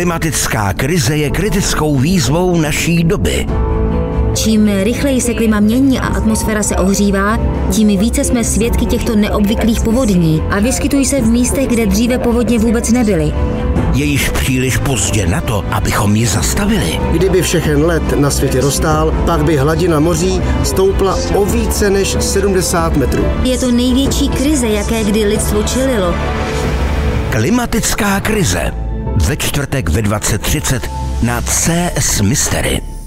Klimatická krize je kritickou výzvou naší doby. Čím rychleji se klima mění a atmosféra se ohřívá, tím více jsme svědky těchto neobvyklých povodní a vyskytují se v místech, kde dříve povodně vůbec nebyly. Je již příliš pozdě na to, abychom ji zastavili. Kdyby všechen led na světě roztál, pak by hladina moří stoupla o více než 70 metrů. Je to největší krize, jaké kdy lidstvo čelilo. Klimatická krize. Ve čtvrtek ve 20:30 na CS Mystery.